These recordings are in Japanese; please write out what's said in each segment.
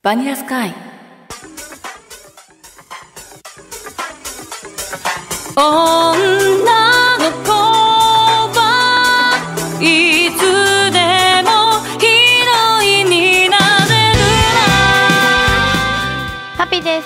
バニラスカイ。女の子はいつでもヒロインになれるな。ハッピーです。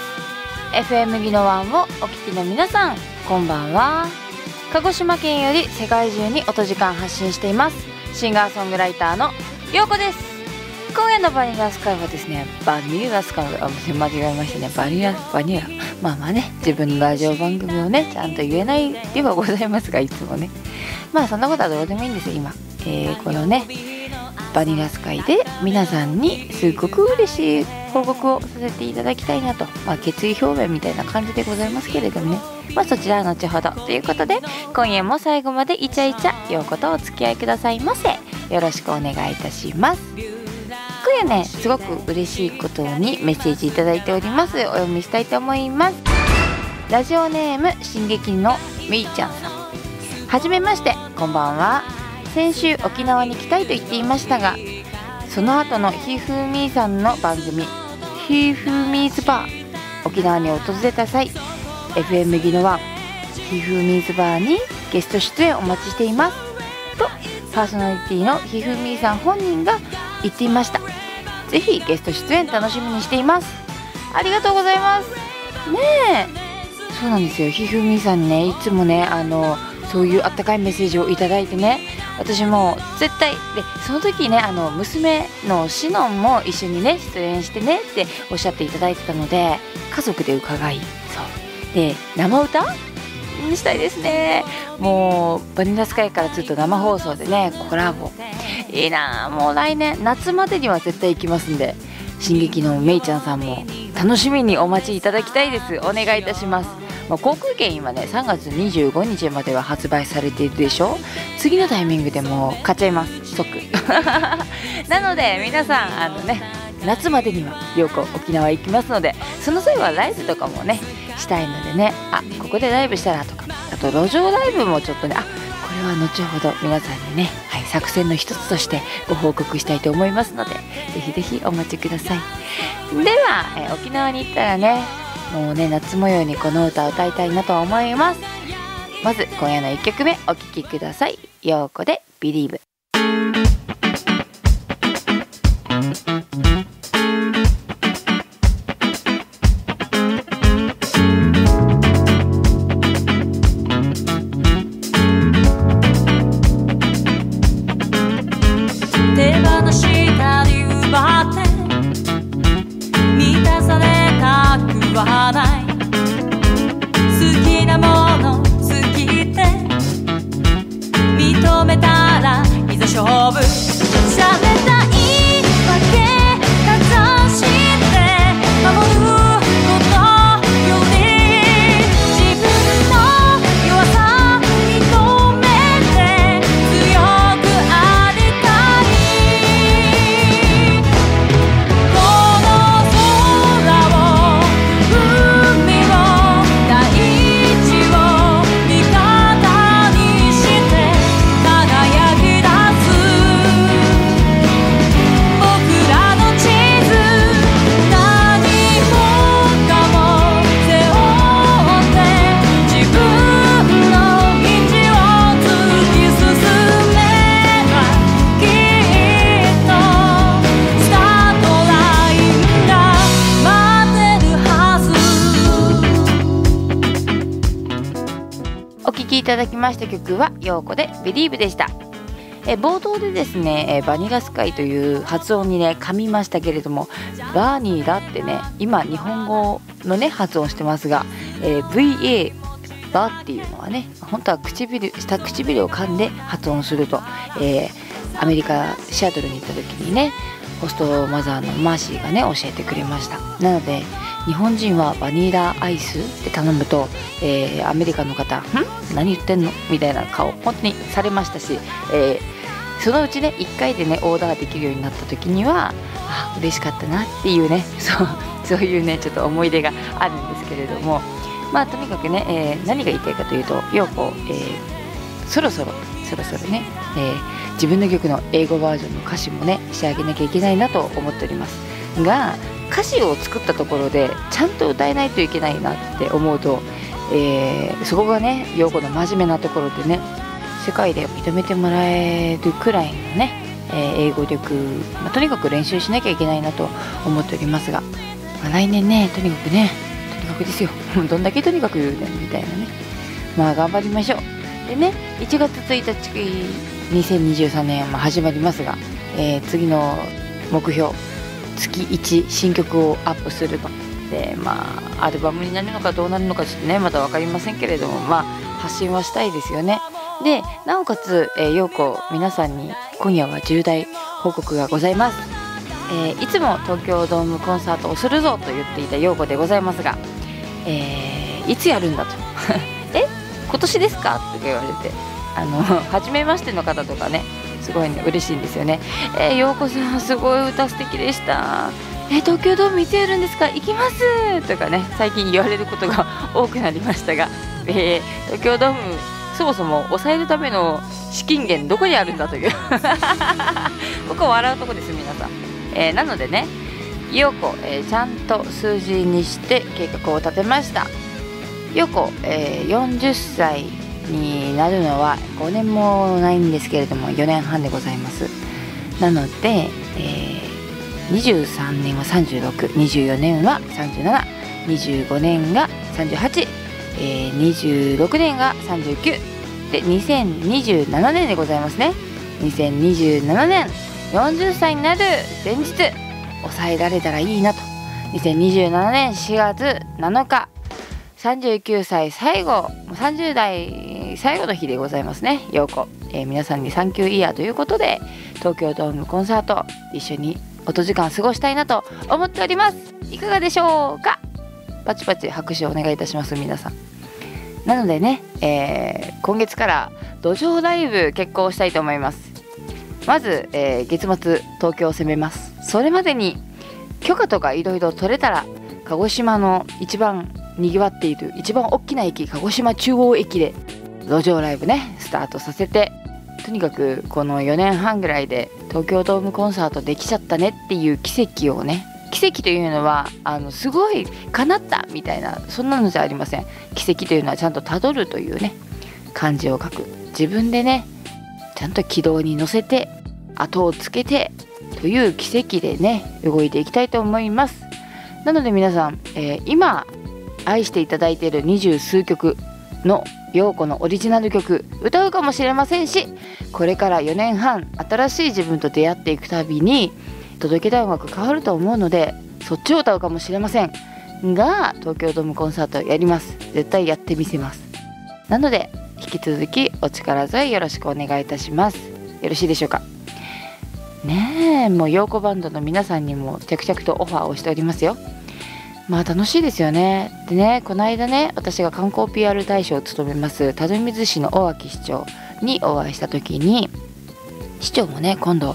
FM ギノワンをお聞きの皆さん、こんばんは。鹿児島県より世界中に音時間発信していますシンガーソングライターのようこです。今夜のバニラスカイはですね、バニラスカイ、間違えましたね。バニラまあね、自分のラジオ番組をねちゃんと言えないではございますが、いつもね、まあそんなことはどうでもいいんですよ今。このねバニラスカイで皆さんにすごく嬉しい報告をさせていただきたいなと、決意表明みたいな感じでございますけれどもね、そちらは後ほどということで、今夜も最後までイチャイチャようことお付き合いくださいませ。よろしくお願いいたします。今夜ね、すごく嬉しいことにメッセージいただいております。お読みしたいと思います。ラジオネーム進撃のめいちゃんさん、はじめまして、こんばんは。先週沖縄に来たいと言っていましたが、その後のひふみーさんの番組ひふみーズバー、沖縄に訪れた際、 FM ギノワンひふみーズバーにゲスト出演お待ちしていますとパーソナリティのひふみーさん本人が言っていました。ぜひゲスト出演楽しみにしています。ありがとうございますね。そうなんですよ、ひふみさんね、いつもねそういうあったかいメッセージをいただいてね、私も絶対で、その時ね娘のしのんも一緒にね出演してねっておっしゃっていただいてたので、家族で伺い、そうで生歌にしたいですね。もうバニラスカイからずっと生放送でねコラボいいな。もう来年夏までには絶対行きますんで、進撃のめいちゃんさんも楽しみにお待ちいただきたいです。お願いいたします。航空券今ね3月25日までは発売されているでしょ。次のタイミングでもう買っちゃいます、即なので皆さん夏までにはようこ沖縄行きますので、その際はライブとかもねしたいのでね、ここでライブしたらとか、あと路上ライブもちょっとね、これは後ほど皆さんにね、作戦の一つとしてご報告したいと思いますので、ぜひぜひお待ちください。では、沖縄に行ったらね、もうね夏模様にこの歌を歌いたいなと思います。まず今夜の1曲目お聴きください。ようこで Believe。 手放したり奪って満たされたくはない、好きなもの好きって認めたらいざ勝負、洒落た言い訳かざして守ることより、自分の弱さ認めて強くありたい。この空を海を大地を味方にして輝き出す、僕らの地図、何もかも背負って自分の道を突き進めば、きっとスタートラインが待ってるはず。 お聴きいただきました曲はようこで Believe でした。冒頭でですね、バニラスカイという発音にね噛みましたけれども、バーニーラってね今日本語のね発音してますが、VA バっていうのはね本当は下唇を噛んで発音すると、アメリカシアトルに行った時にねホストマザーのマーシーがね教えてくれました。なので日本人はバニラアイスって頼むと、アメリカの方何言ってんのみたいな顔本当にされましたし、そのうちね1回でねオーダーできるようになった時には嬉しかったなっていうねそういうねちょっと思い出があるんですけれども、とにかくね、何が言いたいかというと、ようこそろそろね、自分の曲の英語バージョンの歌詞もね仕上げなきゃいけないなと思っておりますが、 歌詞を作ったところでちゃんと歌えないといけないなって思うと、そこがね陽子の真面目なところでね、世界で認めてもらえるくらいのね、英語力、とにかく練習しなきゃいけないなと思っておりますが、来年ねとにかくですよどんだけとにかく言うねんみたいなね、頑張りましょう。でね、1月1日2023年始まりますが、次の目標、月1新曲をアップすると。でアルバムになるのかどうなるのかちょっとねまだ分かりませんけれども、発信はしたいですよね。でなおかつ、陽子皆さんに今夜は重大報告がございます。いつも東京ドームコンサートをするぞと言っていた陽子でございますが、いつやるんだと今年ですかって言われて、初めましての方とかねすごいね嬉しいんですよね。陽子さんすごい歌素敵でした、東京ドームいつやるんですか、行きますとかね最近言われることが多くなりましたが、東京ドームそもそも抑えるための資金源どこにあるんだというここ笑うとこです皆さん。なのでね陽子、ちゃんと数字にして計画を立てました。陽子、40歳になるのは5年もないんですけれども4年半でございます。なので、23年は36、24年は37、25年が38、26年が39で2027年でございますね。2027年40歳になる前日抑えられたらいいなと。2027年4月7日39歳最後、30代最後の日でございますね。陽子、皆さんにサンキューイヤーということで東京ドームコンサート一緒に音時間過ごしたいなと思っております。いかがでしょうか。パチパチ拍手をお願いいたします皆さん。なのでね、今月から路上ライブ決行したいと思います。まず、月末東京を攻めます。それまでに許可とかいろいろ取れたら鹿児島の一番にぎわっている一番大きな駅鹿児島中央駅で路上ライブねスタートさせて、とにかくこの4年半ぐらいで東京ドームコンサートできちゃったねっていう奇跡をね、奇跡というのはすごい叶ったみたいなそんなのじゃありません。奇跡というのはちゃんとたどるというね漢字を書く、自分でねちゃんと軌道に乗せて後をつけてという奇跡でね動いていきたいと思います。なので皆さん、今愛していただいている20数曲の陽子のオリジナル曲歌うかもしれませんし、これから4年半新しい自分と出会っていくたびに届けたい音楽変わると思うのでそっちを歌うかもしれませんが、東京ドームコンサートやります。絶対やってみせます。なので引き続きお力添えよろしくお願いいたします。よろしいでしょうかね。もう陽子バンドの皆さんにも着々とオファーをしておりますよ。楽しいですよね。でね、この間ね私が観光 PR 大使を務めます垂水市の大脇市長にお会いした時に、市長もね今度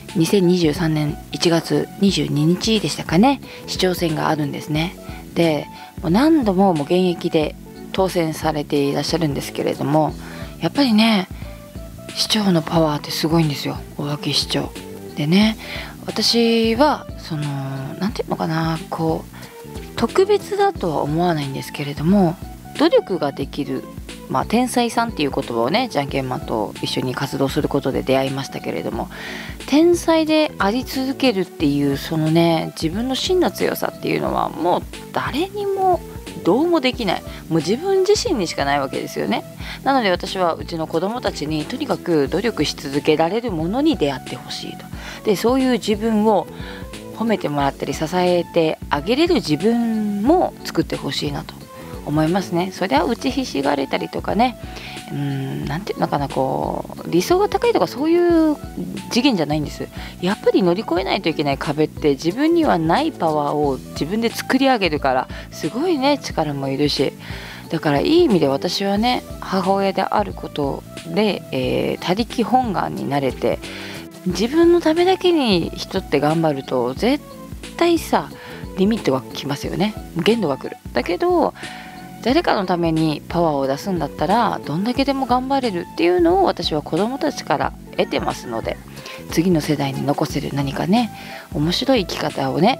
2023年1月22日でしたかね市長選があるんですね。でもう何度も現役で当選されていらっしゃるんですけれども、やっぱりね市長のパワーってすごいんですよ。大脇市長でね、私はなんていうのかな、こう特別だとは思わないんですけれども、努力ができる、天才さんっていう言葉をねじゃんけんマンと一緒に活動することで出会いましたけれども、天才であり続けるっていうそのね自分の芯の強さっていうのはもう誰にもどうもできない、もう自分自身にしかないわけですよね。なので私はうちの子供たちにとにかく努力し続けられるものに出会ってほしいと。でそういう自分を褒めてもらったり支えてあげれる自分も作ってほしいなと思いますね。それは打ちひしがれたりとかね、なんていうのかな、こう理想が高いとかそういう次元じゃないんです。やっぱり乗り越えないといけない壁って自分にはないパワーを自分で作り上げるからすごいね力もいるし、だからいい意味で私はね母親であることで、他力本願になれて、自分のためだけに人って頑張ると絶対さリミットが来ますよね。限度が来る。だけど誰かのためにパワーを出すんだったらどんだけでも頑張れるっていうのを私は子どもたちから得てますので、次の世代に残せる何かね面白い生き方をね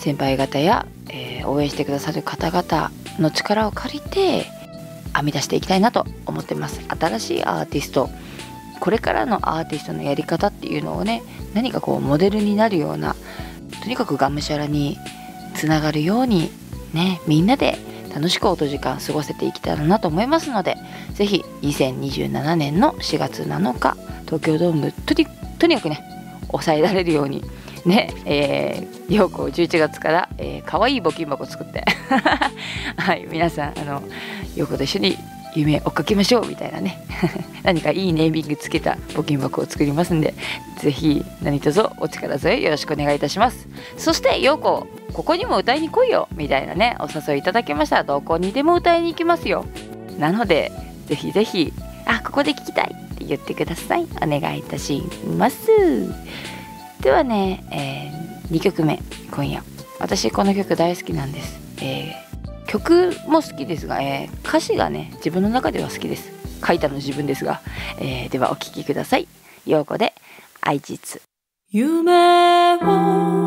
先輩方や、応援してくださる方々の力を借りて編み出していきたいなと思ってます。新しいアーティスト、これからのアーティストのやり方っていうのをね、何かこうモデルになるような、とにかくがむしゃらにつながるようにね、みんなで楽しく音時間過ごせていけたらなと思いますので、ぜひ2027年の4月7日東京ドームとにかくね抑えられるようにね、陽子11月から可愛い募金箱を作ってはい皆さん陽子と一緒に夢追っかけましょうみたいなね何かいいネーミングつけた募金箱を作りますんで、ぜひ何卒お力添えよろしくお願いいたします。そして陽子ここにも歌いに来いよみたいなねお誘いいただけましたら、どこにでも歌いに行きますよ。なのでぜひぜひここで聞きたいって言ってください。お願いいたします。ではね、2曲目今夜、私この曲大好きなんです。曲も好きですが、歌詞がね自分の中では好きです。書いたの自分ですが、ではお聴きください。陽子で愛実。 夢を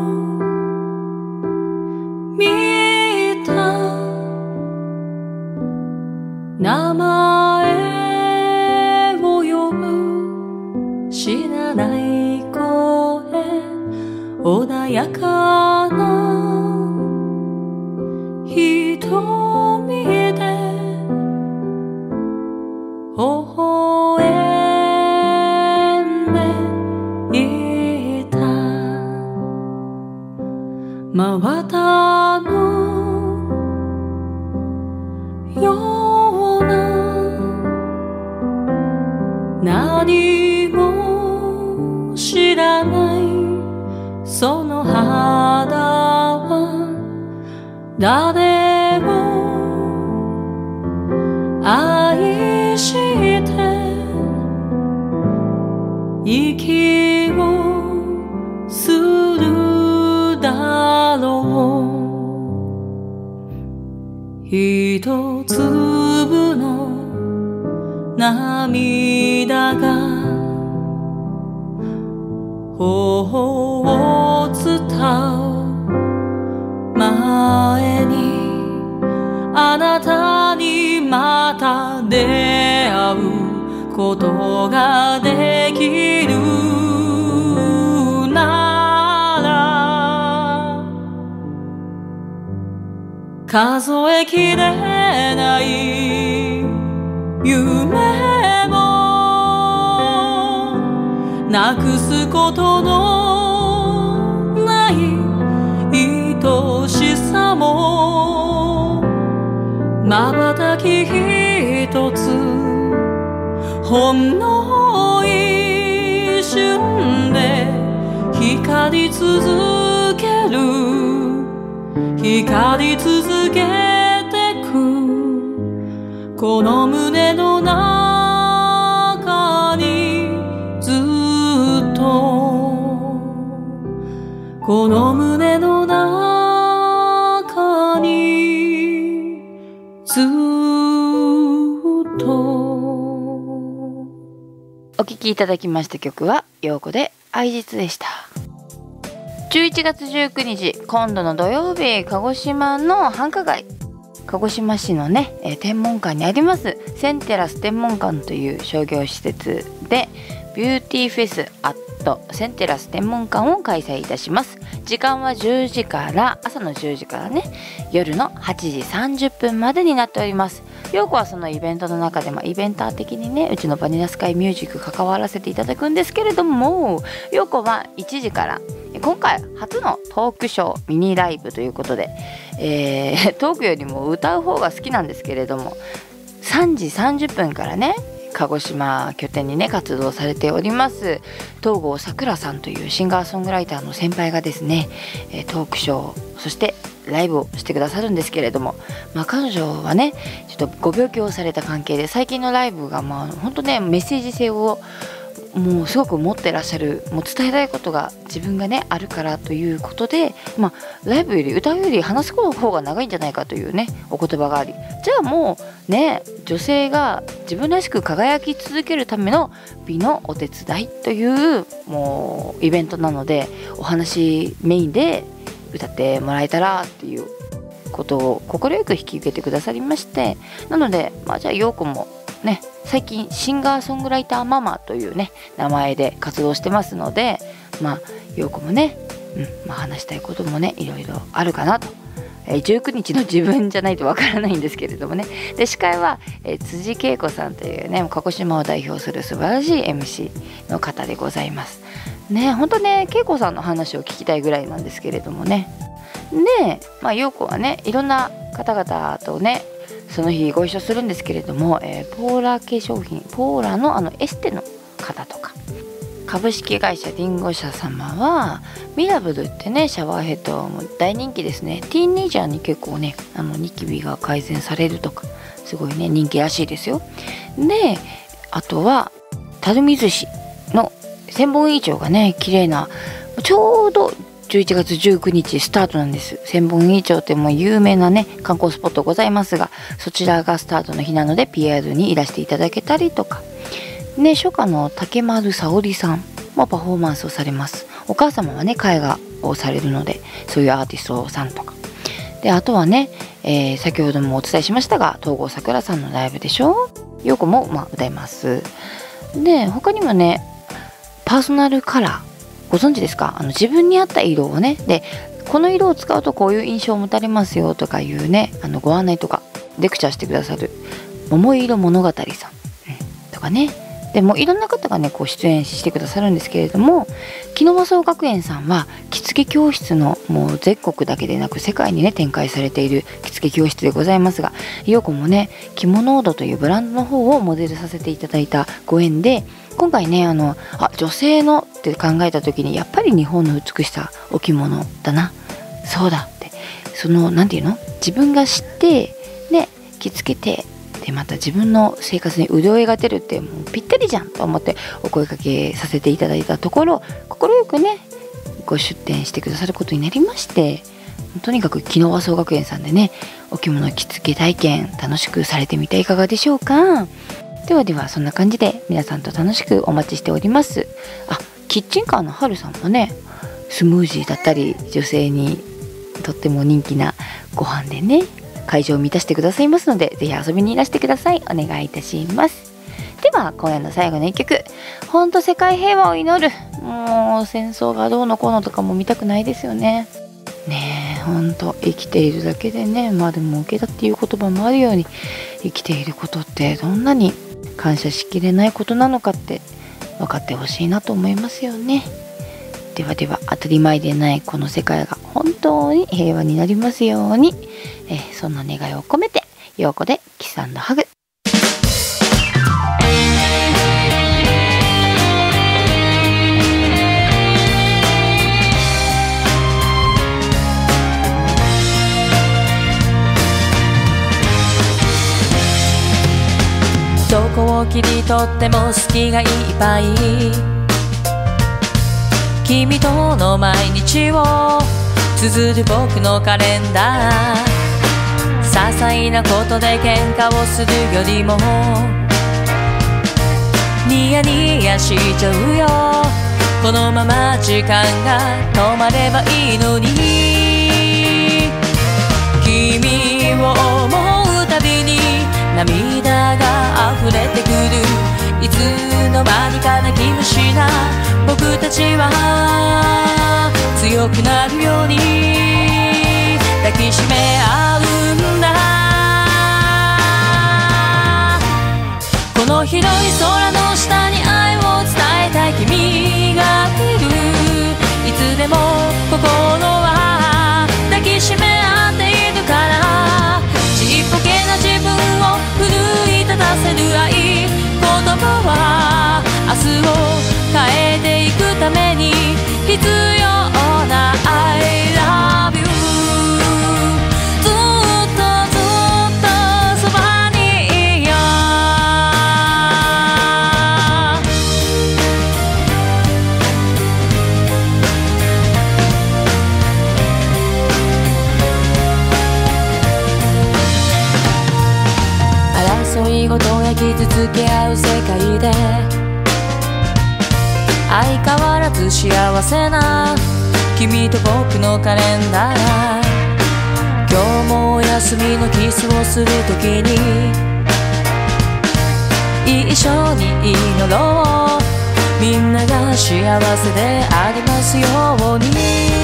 見た名前を呼ぶ知らない声、穏やかな瞳で微笑んでいた。真綿のような何も知らないその肌は誰も愛して息をするだろう。一粒の涙が頬を伝う前に、あなたにまた出会うことができるなら、数えきれない夢もなくすことのない愛しさも、瞬き一つほんの一瞬で光り続ける、光り続けてく、この胸の中にずっと、この胸の中にずっと。 お聴きいただきました曲は陽子で愛実でした。11月19日今度の土曜日、鹿児島の繁華街、鹿児島市のね、天文館にありますセンテラス天文館という商業施設でビューティーフェスアットセンテラス天文館を開催いたします。時間は10時から朝の10時からね、夜の8時30分までになっております。陽子はそのイベントの中で、イベンター的にねうちのバニラスカイミュージック関わらせていただくんですけれども、陽子は1時から今回初のトークショーミニライブということで、トークよりも歌う方が好きなんですけれども、3時30分からね鹿児島拠点にね活動されております東郷さくらさんというシンガーソングライターの先輩がですね、トークショーそしてライブをしてくださるんですけれども、彼女はねちょっとご病気をされた関係で最近のライブが本当ねメッセージ性をもうすごく持ってらっしゃる、もう伝えたいことが自分がねあるからということで、ライブより歌うより話す方が長いんじゃないかというねお言葉があり、じゃあもうね女性が自分らしく輝き続けるための美のお手伝いというもうイベントなので、お話メインで歌ってもらえたらっていうことを快く引き受けてくださりまして、なのでじゃあ陽子もね最近シンガーソングライターママというね名前で活動してますので、陽子もね、話したいこともねいろいろあるかなと。19日の自分じゃないとわからないんですけれどもね。で司会は、辻恵子さんというね鹿児島を代表する素晴らしい MC の方でございますね。本当ね恵子さんの話を聞きたいぐらいなんですけれどもね。で陽子はねいろんな方々とねその日ご一緒するんですけれども、ポーラ化粧品ポーラのエステの方とか、株式会社リンゴ社様はミラブルってねシャワーヘッドも大人気ですね。ティーンエイジャーに結構ねニキビが改善されるとかすごいね人気らしいですよ。であとは垂水市の千本井町がね綺麗な、ちょうど11月19日スタートなんです。千本井町ってもう有名なね観光スポットございますが、そちらがスタートの日なので PR にいらしていただけたりとかね、初夏の竹丸沙織さんもパフォーマンスをされます。お母様はね絵画をされるのでそういうアーティストさんとかで、あとはね、先ほどもお伝えしましたが東郷さくらさんのライブでしょ。陽子も歌います。で他にもねパーソナルカラーご存知ですか？自分に合った色をね、でこの色を使うとこういう印象を持たれますよとかいうねご案内とかレクチャーしてくださる桃色物語さん、とかね。でもいろんな方がねこう出演してくださるんですけれども、木の和装学園さんは着付け教室のもう全国だけでなく世界にね展開されている着付け教室でございますが、陽子もね着物ードというブランドの方をモデルさせていただいたご縁で、今回ね女性のって考えた時にやっぱり日本の美しさお着物だな、そうだって、そのなんていうの、自分が知ってね着付けてでまた自分の生活に潤いが出るってもうぴったりじゃんと思ってお声かけさせていただいたところ、快くねご出店してくださることになりまして、とにかく木の和装学園さんでねお着物着付け体験楽しくされてみてはいかがでしょうか。ではそんな感じで皆さんと楽しくお待ちしております。キッチンカーのはるさんもねスムージーだったり女性にとっても人気なご飯でね会場を満たしてくださいますので、ぜひ遊びにいらしてください。お願いいたします。では今夜の最後の一曲、ほんと世界平和を祈る。もう戦争がどうのこうのとかも見たくないですよね。ねえ、ほんと生きているだけでね、でも受けたっていう言葉もあるように、生きていることってどんなに感謝しきれないことなのかって分かってほしいなと思いますよね。では当たり前でないこの世界が本当に平和になりますように、そんな願いを込めて陽子でキス&ハグ。 どこを切り取っても好きがいっぱい、君との毎日を綴る僕のカレンダー。些細なことで喧嘩をするよりもニヤニヤしちゃうよ。このまま時間が止まればいいのに、君を思うたびに涙が溢れてくる。いつの間にか泣き虫な僕たちは強くなるように抱きしめ合うんだ。この広い空の下に愛を伝えたい君がいる。いつでも心は抱きしめ合っているから、ちっぽけな自分を奮い立たせる愛、言葉は明日を変えていくために必要な I love you。 ずっとそばにいよう。争いごとや傷つけ合う世界で相変わらず幸せな君と僕のカレンダー、今日もお休みのキスをするときに一緒に祈ろう、みんなが幸せでありますように。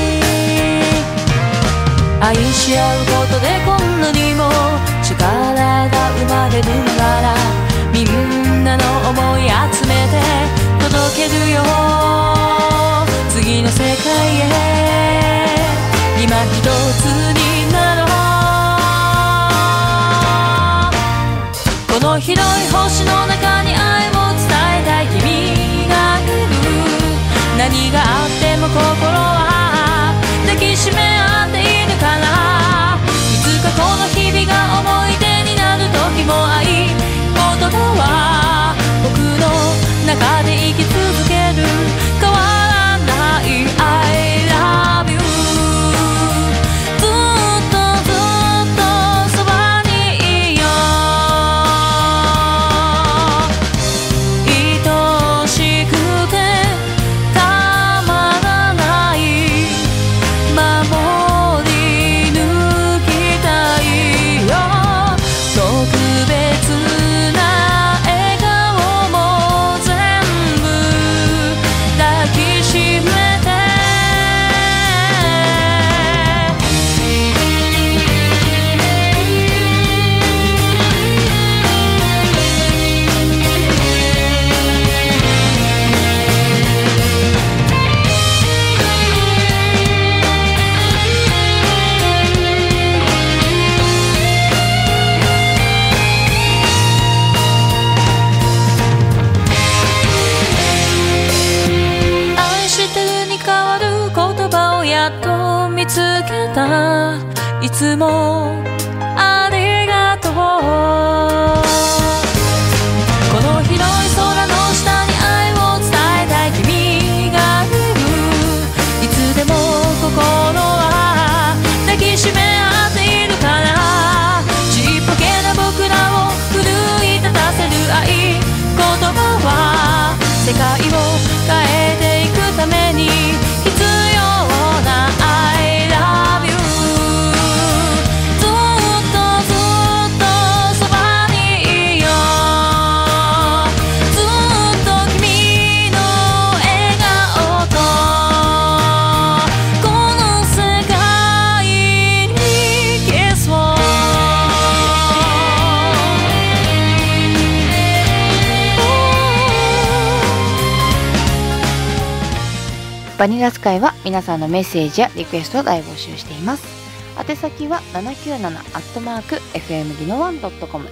愛し合うことでこんなにも力が生まれるなら、みんなの思い集めて届けるよ、次の世界へ今一つになろう。この広い星の中に愛を伝えたい君がいる、何があっても心は抱きしめ合っているから、いつかこの日々が思い出になる時も愛、言葉は僕の中で生き続ける、変わらない I love you、 ずっとずっとそばにいよう、愛しくてたまらない、守り抜きたいよ、特別な笑顔も全部抱きしめて、愛してるに変わる言葉をやっと見つけた、いつもありがとう。この広い空の下に愛を伝えたい君がいる、いつでも心は抱きしめ合っているから、ちっぽけな僕らを奮い立たせる愛、言葉は世界を変えていくために必要な I love you、 ずっとずっとそばにいよう、ずっと君の笑顔とこの世界に消そう。 バニラスカイは皆さんのメッセージやリクエストを大募集しています。宛先は 797@fm ギノワン .com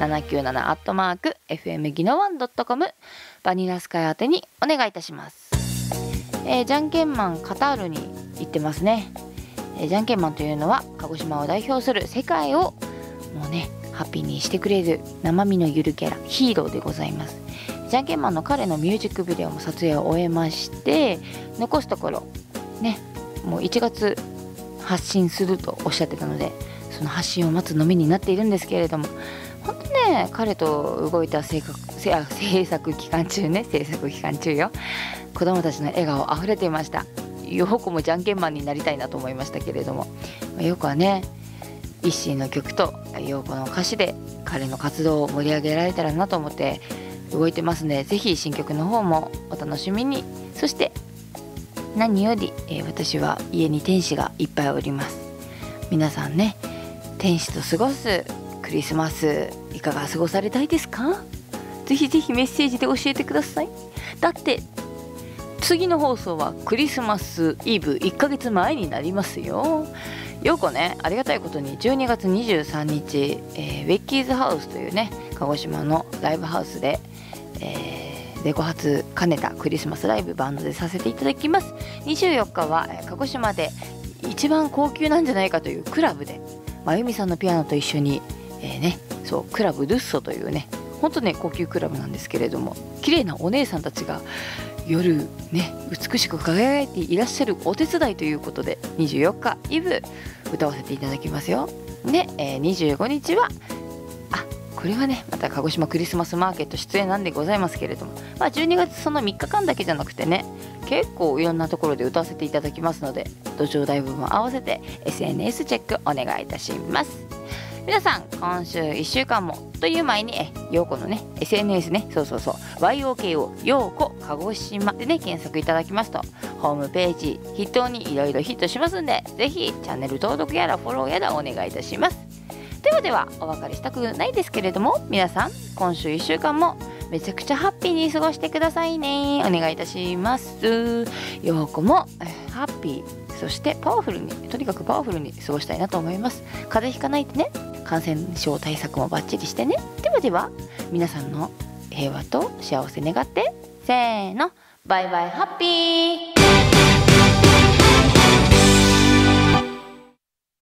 797@fm ギノワン .com バニラスカイ宛てにお願いいたします。じゃんけんマンカタールに行ってますね。じゃんけんマンというのは鹿児島を代表する世界をもうねハッピーにしてくれる生身のゆるキャラヒーローでございます。じゃんけんマンの彼のミュージックビデオも撮影を終えまして、残すところねもう1月発信するとおっしゃってたので、その発信を待つのみになっているんですけれども、本当ね彼と動いた制作期間中よ、子供たちの笑顔あふれていました。よこもじゃんけんマンになりたいなと思いましたけれども、よこはねイッシーの曲とよこの歌詞で彼の活動を盛り上げられたらなと思って動いてますので、ぜひ新曲の方もお楽しみに。そして何より、私は家に天使がいっぱいおります。皆さんね天使と過ごすクリスマスいかが過ごされたいですか？ぜひぜひメッセージで教えてください。だって次の放送はクリスマスイブ1ヶ月前になりますよ。よこねありがたいことに12月23日、ウェッキーズハウスというね鹿児島のライブハウスでレコ発兼ねたクリスマスライブバンドでさせていただきます。24日は鹿児島で一番高級なんじゃないかというクラブでまゆみさんのピアノと一緒に、そうクラブルッソというねほんとね高級クラブなんですけれども、綺麗なお姉さんたちが夜ね美しく輝いていらっしゃるお手伝いということで24日イブ歌わせていただきますよ。で、25日はこれはねまた鹿児島クリスマスマーケット出演なんでございますけれども、12月その3日間だけじゃなくてね、結構いろんなところで歌わせていただきますので、土壌ライブも合わせて SNS チェックお願いいたします。皆さん今週1週間もという前にようこのね SNS ね、YOKO ようこ鹿児島でね検索いただきますとホームページ筆頭にいろいろヒットしますんで、ぜひチャンネル登録やらフォローやらお願いいたします。ではお別れしたくないですけれども、皆さん今週1週間もめちゃくちゃハッピーに過ごしてくださいね。お願いいたします。ようこもハッピー、そしてパワフルに、とにかくパワフルに過ごしたいなと思います。風邪ひかないでね、感染症対策もバッチリしてね。では皆さんの平和と幸せ願って、せーの、バイバイハッピー。